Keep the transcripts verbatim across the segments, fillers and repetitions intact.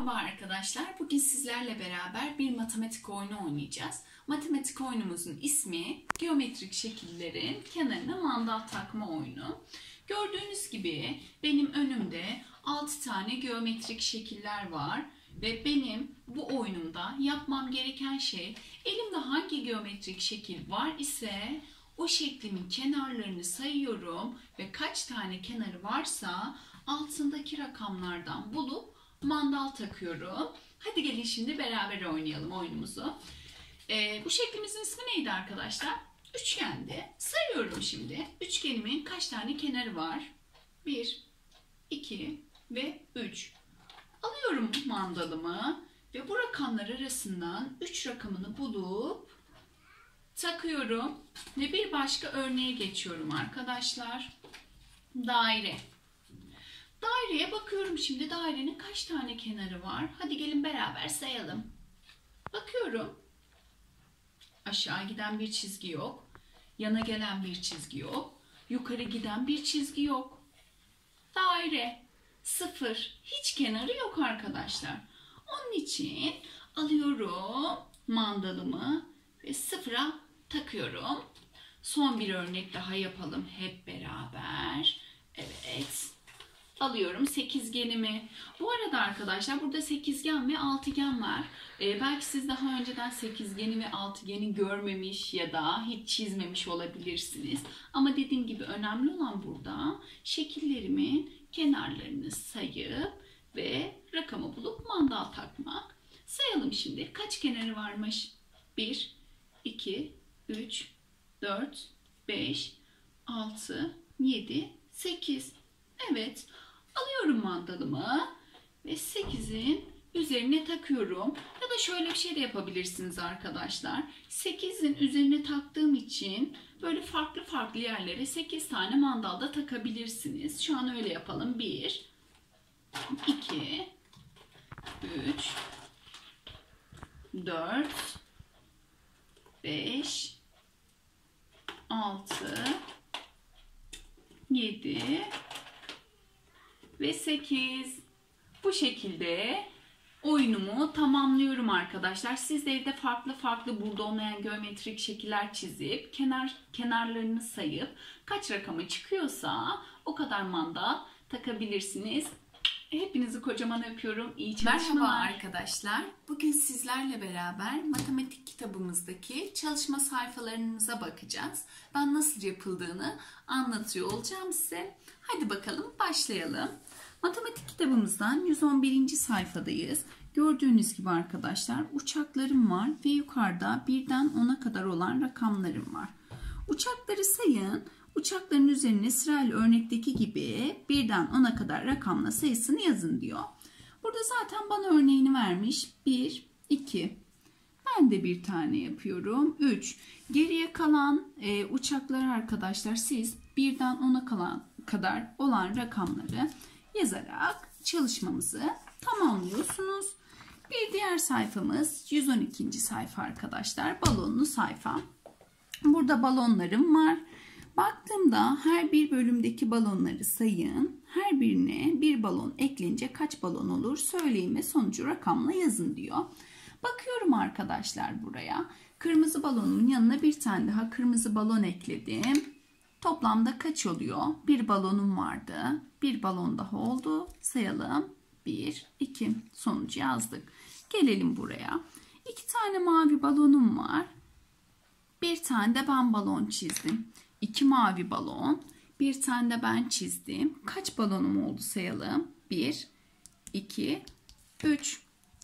Merhaba arkadaşlar. Bugün sizlerle beraber bir matematik oyunu oynayacağız. Matematik oyunumuzun ismi geometrik şekillerin kenarına mandal takma oyunu. Gördüğünüz gibi benim önümde altı tane geometrik şekiller var. Ve benim bu oyunumda yapmam gereken şey, elimde hangi geometrik şekil var ise o şeklimin kenarlarını sayıyorum ve kaç tane kenarı varsa altındaki rakamlardan bulup mandal takıyorum. Hadi gelin şimdi beraber oynayalım oyunumuzu. Ee, bu şeklimizin ismi neydi arkadaşlar? Üçgendi. Sayıyorum şimdi. Üçgenimin kaç tane kenarı var? bir, iki ve üç. Alıyorum mandalımı ve bu rakamlar arasından üç rakamını bulup takıyorum. Ve bir başka örneğe geçiyorum arkadaşlar. Daire. Daireye bakıyorum şimdi, dairenin kaç tane kenarı var? Hadi gelin beraber sayalım. Bakıyorum. Aşağı giden bir çizgi yok. Yana gelen bir çizgi yok. Yukarı giden bir çizgi yok. Daire sıfır. Hiç kenarı yok arkadaşlar. Onun için alıyorum mandalımı ve sıfıra takıyorum. Son bir örnek daha yapalım hep beraber. Evet. Alıyorum sekizgenimi. Bu arada arkadaşlar burada sekizgen ve altıgen var. Ee, belki siz daha önceden sekizgeni ve altıgeni görmemiş ya da hiç çizmemiş olabilirsiniz. Ama dediğim gibi önemli olan burada şekillerimin kenarlarını sayıp ve rakamı bulup mandal takmak. Sayalım şimdi. Kaç kenarı varmış? bir, iki, üç, dört, beş, altı, yedi, sekiz. Evet. Alıyorum mandalımı ve sekizin üzerine takıyorum. Ya da şöyle bir şey de yapabilirsiniz arkadaşlar. sekizin üzerine taktığım için böyle farklı farklı yerlere sekiz tane mandal da takabilirsiniz. Şu an öyle yapalım. bir, iki, üç, dört, beş, altı, yedi ve sekiz. Bu şekilde oyunumu tamamlıyorum arkadaşlar. Siz de evde farklı farklı burada olmayan geometrik şekiller çizip kenar kenarlarını sayıp kaç rakamı çıkıyorsa o kadar mandal takabilirsiniz. Hepinizi kocaman öpüyorum. İyi çalışmalar. Merhaba arkadaşlar. Bugün sizlerle beraber matematik kitabımızdaki çalışma sayfalarımıza bakacağız. Ben nasıl yapıldığını anlatıyor olacağım size. Hadi bakalım başlayalım. Matematik kitabımızdan yüz on birinci sayfadayız. Gördüğünüz gibi arkadaşlar uçaklarım var ve yukarıda birden ona kadar olan rakamlarım var. Uçakları sayın. Uçakların üzerine sırayla örnekteki gibi birden ona kadar rakamla sayısını yazın diyor. Burada zaten bana örneğini vermiş. bir, iki. Ben de bir tane yapıyorum. üç. Geriye kalan e, uçakları arkadaşlar siz birden ona kalan kadar olan rakamları yazarak çalışmamızı tamamlıyorsunuz. Bir diğer sayfamız yüz on ikinci sayfa arkadaşlar. Balonlu sayfa. Burada balonlarım var. Baktığımda her bir bölümdeki balonları sayın. Her birine bir balon eklenince kaç balon olur söyleyin ve sonucu rakamla yazın diyor. Bakıyorum arkadaşlar buraya. Kırmızı balonun yanına bir tane daha kırmızı balon ekledim. Toplamda kaç oluyor? Bir balonum vardı. Bir balon daha oldu. Sayalım. bir, iki. Sonucu yazdık. Gelelim buraya. İki tane mavi balonum var. Bir tane de ben balon çizdim. İki mavi balon. Bir tane de ben çizdim. Kaç balonum oldu sayalım. bir, iki, üç.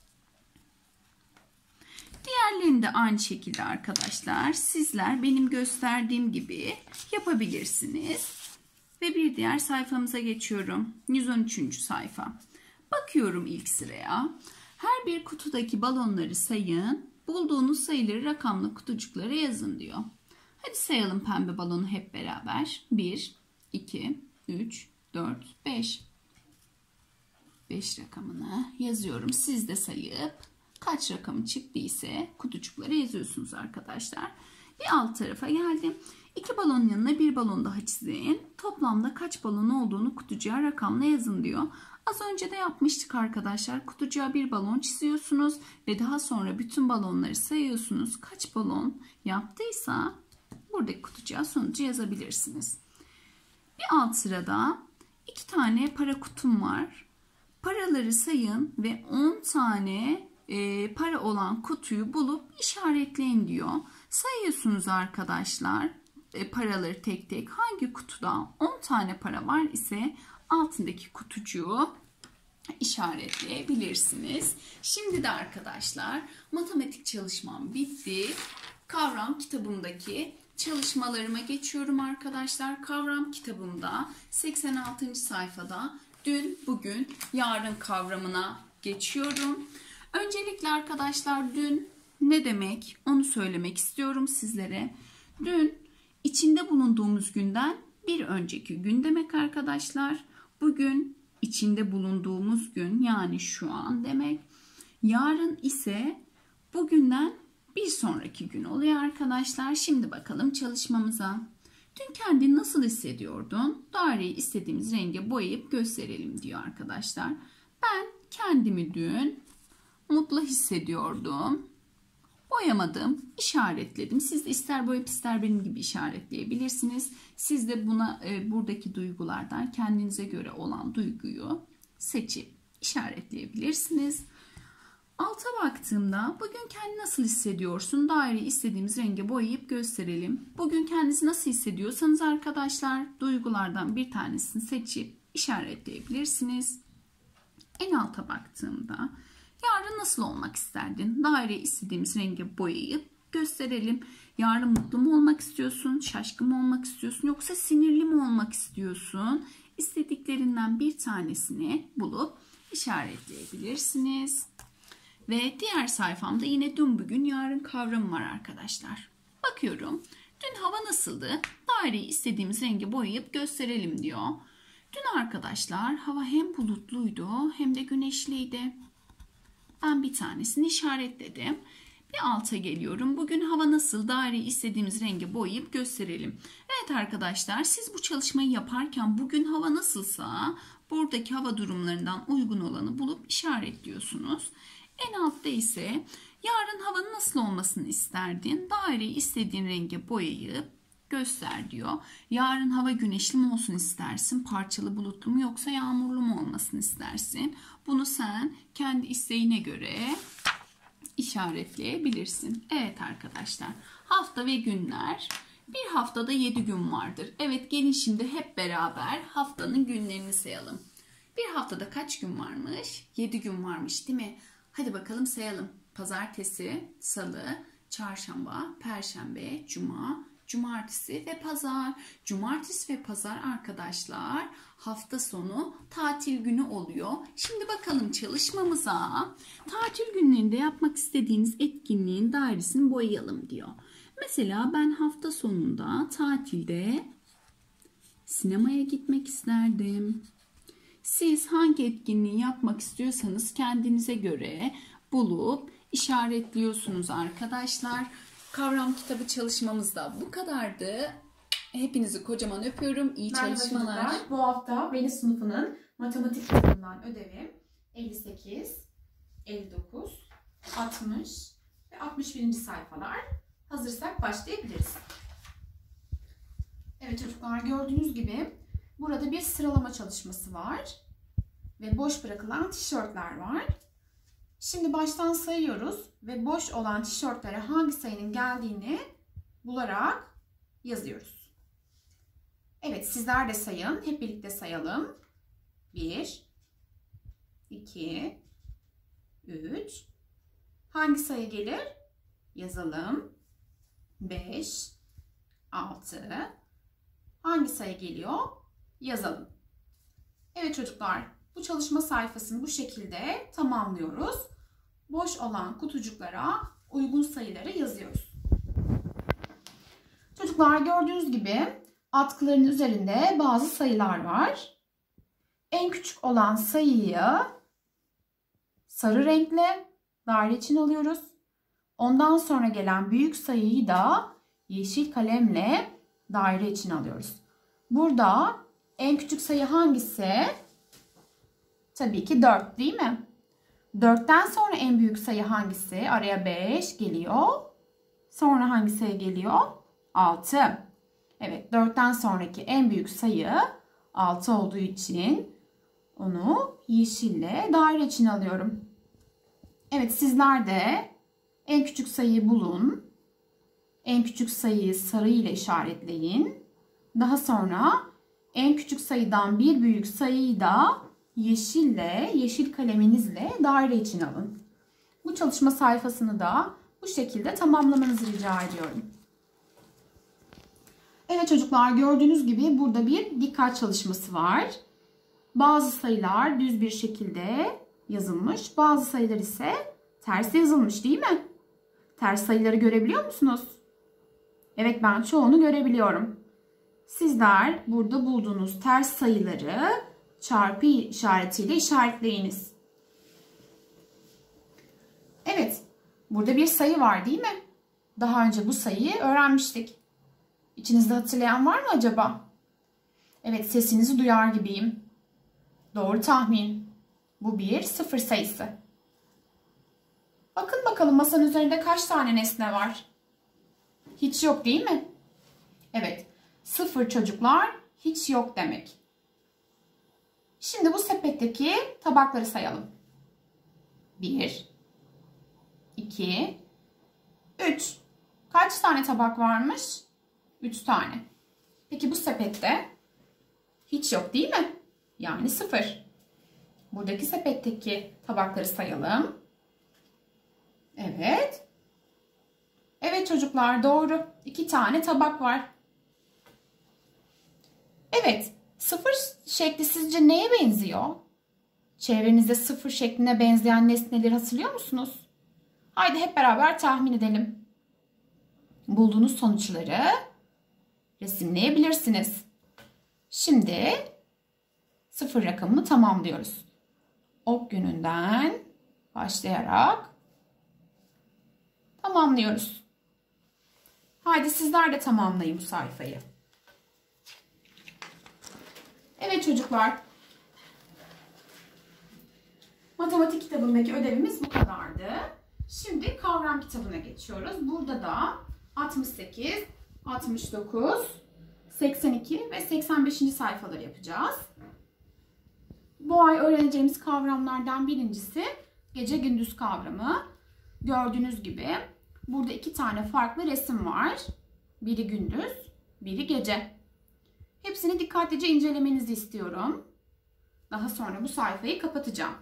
Diğerlerini de aynı şekilde arkadaşlar sizler benim gösterdiğim gibi yapabilirsiniz. Ve bir diğer sayfamıza geçiyorum. yüz on üçüncü sayfa. Bakıyorum ilk sıraya. Her bir kutudaki balonları sayın. Bulduğunuz sayıları rakamlı kutucuklara yazın diyor. Hadi sayalım pembe balonu hep beraber. bir, iki, üç, dört, beş. beş rakamını yazıyorum. Siz de sayıp kaç rakamı çıktıysa kutucuklara yazıyorsunuz arkadaşlar. Bir alt tarafa geldim. İki balonun yanına bir balon daha çizin. Toplamda kaç balon olduğunu kutucuğa rakamla yazın diyor. Az önce de yapmıştık arkadaşlar. Kutucuğa bir balon çiziyorsunuz ve daha sonra bütün balonları sayıyorsunuz. Kaç balon yaptıysa buradaki kutucuğa sonucu yazabilirsiniz. Bir alt sırada iki tane para kutum var. Paraları sayın ve on tane e, para olan kutuyu bulup işaretleyin diyor. Sayıyorsunuz arkadaşlar e, paraları tek tek. Hangi kutuda on tane para var ise altındaki kutucuğu işaretleyebilirsiniz. Şimdi de arkadaşlar matematik çalışmam bitti. Kavram kitabımdaki çalışmalarıma geçiyorum arkadaşlar. Kavram kitabımda seksen altıncı sayfada dün, bugün, yarın kavramına geçiyorum. Öncelikle arkadaşlar dün ne demek onu söylemek istiyorum sizlere. Dün içinde bulunduğumuz günden bir önceki gün demek arkadaşlar. Bugün içinde bulunduğumuz gün yani şu an demek. Yarın ise bugünden bir sonraki gün oluyor arkadaşlar. Şimdi bakalım çalışmamıza. Dün kendini nasıl hissediyordun? Daireyi istediğimiz renge boyayıp gösterelim diyor arkadaşlar. Ben kendimi dün mutlu hissediyordum. Boyamadım, işaretledim. Siz de ister boyayıp ister benim gibi işaretleyebilirsiniz. Siz de buna e, buradaki duygulardan kendinize göre olan duyguyu seçip işaretleyebilirsiniz. Alta baktığımda bugün kendini nasıl hissediyorsun? Daireyi istediğimiz renge boyayıp gösterelim. Bugün kendinizi nasıl hissediyorsanız arkadaşlar duygulardan bir tanesini seçip işaretleyebilirsiniz. En alta baktığımda yarın nasıl olmak isterdin? Daireyi istediğimiz renge boyayıp gösterelim. Yarın mutlu mu olmak istiyorsun? Şaşkın mı olmak istiyorsun? Yoksa sinirli mi olmak istiyorsun? İstediklerinden bir tanesini bulup işaretleyebilirsiniz. Ve diğer sayfamda yine dün, bugün, yarın kavramı var arkadaşlar. Bakıyorum. Dün hava nasıldı? Daireyi istediğimiz renge boyayıp gösterelim diyor. Dün arkadaşlar hava hem bulutluydu hem de güneşliydi. Ben bir tanesini işaretledim. Bir alta geliyorum. Bugün hava nasıl? Daireyi istediğimiz renge boyayıp gösterelim. Evet arkadaşlar, siz bu çalışmayı yaparken bugün hava nasılsa buradaki hava durumlarından uygun olanı bulup işaretliyorsunuz. En altta ise yarın havanın nasıl olmasını isterdin? Daireyi istediğin renge boyayıp göster diyor. Yarın hava güneşli mi olsun istersin? Parçalı bulutlu mu yoksa yağmurlu mu olmasını istersin? Bunu sen kendi isteğine göre işaretleyebilirsin. Evet arkadaşlar, hafta ve günler. Bir haftada yedi gün vardır. Evet, gelin şimdi hep beraber haftanın günlerini sayalım. Bir haftada kaç gün varmış? yedi gün varmış değil mi? Hadi bakalım sayalım. Pazartesi, salı, çarşamba, perşembe, cuma, cumartesi ve pazar. Cumartesi ve pazar arkadaşlar hafta sonu tatil günü oluyor. Şimdi bakalım çalışmamıza. Tatil günlerinde yapmak istediğiniz etkinliğin dairesini boyayalım diyor. Mesela ben hafta sonunda tatilde sinemaya gitmek isterdim. Siz hangi etkinliği yapmak istiyorsanız kendinize göre bulup işaretliyorsunuz arkadaşlar. Kavram kitabı çalışmamız da bu kadardı. Hepinizi kocaman öpüyorum. İyi Merhaba çalışmalar. çocuklar. Bu hafta Veli sınıfının matematik kitabından ödevim elli sekiz, elli dokuz, altmış ve altmış birinci sayfalar. Hazırsak başlayabiliriz. Evet çocuklar, gördüğünüz gibi burada bir sıralama çalışması var ve boş bırakılan tişörtler var. Şimdi baştan sayıyoruz ve boş olan tişörtlere hangi sayının geldiğini bularak yazıyoruz. Evet, sizler de sayın. Hep birlikte sayalım. bir, iki, üç. Hangi sayı gelir? Yazalım. beş, altı. Hangi sayı geliyor? Yazalım. Evet çocuklar, bu çalışma sayfasını bu şekilde tamamlıyoruz. Boş olan kutucuklara uygun sayıları yazıyoruz. Çocuklar, gördüğünüz gibi atkıların üzerinde bazı sayılar var. En küçük olan sayıyı sarı renkle daire için alıyoruz. Ondan sonra gelen büyük sayıyı da yeşil kalemle daire için alıyoruz. Burada en küçük sayı hangisi? Tabii ki dört değil mi? dörtten sonra en büyük sayı hangisi? Araya beş geliyor. Sonra hangi sayı geliyor? altı. Evet, dörtten sonraki en büyük sayı altı olduğu için onu yeşille daire içine alıyorum. Evet, sizler de en küçük sayıyı bulun. En küçük sayıyı sarı ile işaretleyin. Daha sonra en küçük sayıdan bir büyük sayıyı da yeşille, yeşil kaleminizle daire içine alın. Bu çalışma sayfasını da bu şekilde tamamlamanızı rica ediyorum. Evet çocuklar, gördüğünüz gibi burada bir dikkat çalışması var. Bazı sayılar düz bir şekilde yazılmış, bazı sayılar ise ters yazılmış değil mi? Ters sayıları görebiliyor musunuz? Evet, ben çoğunu görebiliyorum. Sizler burada bulduğunuz ters sayıları çarpı işaretiyle işaretleyiniz. Evet, burada bir sayı var değil mi? Daha önce bu sayıyı öğrenmiştik. İçinizde hatırlayan var mı acaba? Evet, sesinizi duyar gibiyim. Doğru tahmin. Bu bir sıfır sayısı. Bakın bakalım masanın üzerinde kaç tane nesne var? Hiç yok değil mi? Evet, sıfır çocuklar hiç yok demek. Şimdi bu sepetteki tabakları sayalım. bir, iki, üç. Kaç tane tabak varmış? üç tane. Peki bu sepette hiç yok değil mi? Yani sıfır. Buradaki sepetteki tabakları sayalım. Evet. Evet çocuklar, doğru. iki tane tabak var. Evet. Sıfır şekli sizce neye benziyor? Çevrenizde sıfır şekline benzeyen nesneleri hatırlıyor musunuz? Haydi hep beraber tahmin edelim. Bulduğunuz sonuçları resimleyebilirsiniz. Şimdi sıfır rakamını tamamlıyoruz. Ok yönünden başlayarak tamamlıyoruz. Haydi sizler de tamamlayın bu sayfayı. Evet çocuklar. Matematik kitabındaki ödevimiz bu kadardı. Şimdi kavram kitabına geçiyoruz. Burada da altmış sekiz, altmış dokuz, seksen iki ve seksen beşinci sayfaları yapacağız. Bu ay öğreneceğimiz kavramlardan birincisi gece gündüz kavramı. Gördüğünüz gibi burada iki tane farklı resim var. Biri gündüz, biri gece. Hepsini dikkatlice incelemenizi istiyorum. Daha sonra bu sayfayı kapatacağım.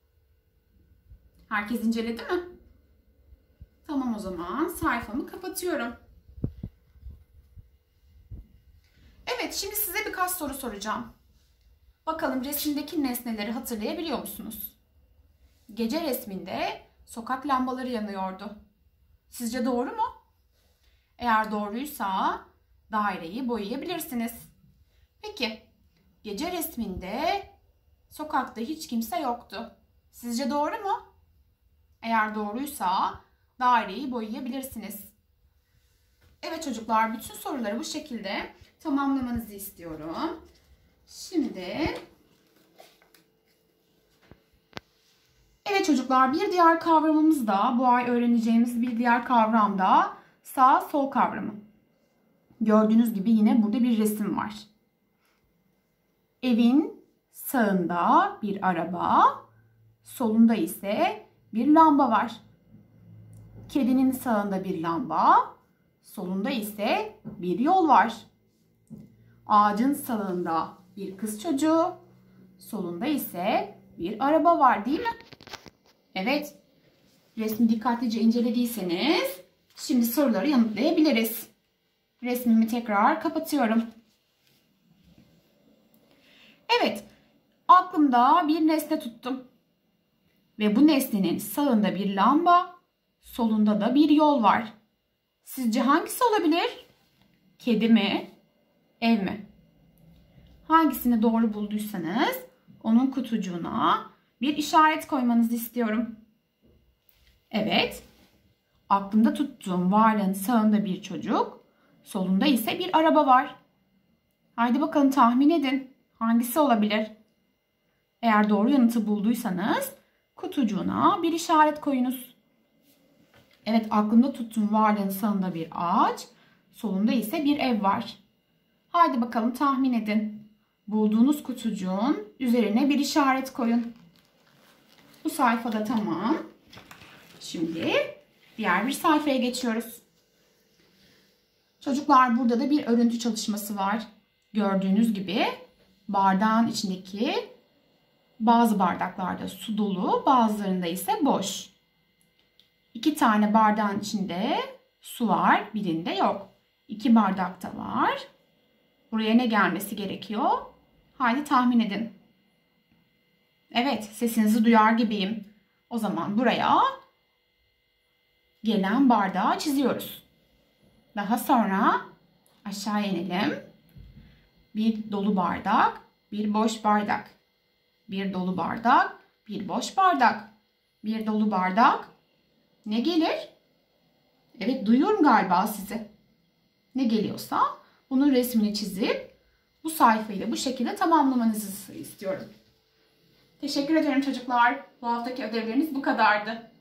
Herkes inceledi mi? Tamam, o zaman sayfamı kapatıyorum. Evet, şimdi size birkaç soru soracağım. Bakalım resimdeki nesneleri hatırlayabiliyor musunuz? Gece resminde sokak lambaları yanıyordu. Sizce doğru mu? Eğer doğruysa daireyi boyayabilirsiniz. Peki, gece resminde sokakta hiç kimse yoktu. Sizce doğru mu? Eğer doğruysa daireyi boyayabilirsiniz. Evet çocuklar, bütün soruları bu şekilde tamamlamanızı istiyorum. Şimdi evet çocuklar, bir diğer kavramımız da bu ay öğreneceğimiz bir diğer kavram da sağ sol kavramı. Gördüğünüz gibi yine burada bir resim var. Evin sağında bir araba, solunda ise bir lamba var. Kedinin sağında bir lamba, solunda ise bir yol var. Ağacın sağında bir kız çocuğu, solunda ise bir araba var değil mi? Evet. Resmi dikkatlice incelediyseniz şimdi soruları yanıtlayabiliriz. Resmimi tekrar kapatıyorum. Evet. Aklımda bir nesne tuttum. Ve bu nesnenin sağında bir lamba, solunda da bir yol var. Sizce hangisi olabilir? Kedi mi? Ev mi? Hangisini doğru bulduysanız onun kutucuğuna bir işaret koymanızı istiyorum. Evet. Aklımda tuttuğum varlığın sağında bir çocuk, solunda ise bir araba var. Haydi bakalım tahmin edin. Hangisi olabilir? Eğer doğru yanıtı bulduysanız kutucuğuna bir işaret koyunuz. Evet, aklımda tuttuğum varlığın sağında bir ağaç, solunda ise bir ev var. Haydi bakalım tahmin edin. Bulduğunuz kutucuğun üzerine bir işaret koyun. Bu sayfada tamam. Şimdi diğer bir sayfaya geçiyoruz. Çocuklar, burada da bir örüntü çalışması var. Gördüğünüz gibi bardağın içindeki bazı bardaklarda su dolu, bazılarında ise boş. İki tane bardağın içinde su var, birinde yok. İki bardakta var. Buraya ne gelmesi gerekiyor? Haydi tahmin edin. Evet, sesinizi duyar gibiyim. O zaman buraya gelen bardağı çiziyoruz. Daha sonra aşağı inelim. Bir dolu bardak, bir boş bardak. Bir dolu bardak, bir boş bardak. Bir dolu bardak. Ne gelir? Evet, duyuyorum galiba sizi. Ne geliyorsa bunun resmini çizip bu sayfayı da bu şekilde tamamlamanızı istiyorum. Teşekkür ederim çocuklar. Bu haftaki ödevleriniz bu kadardı.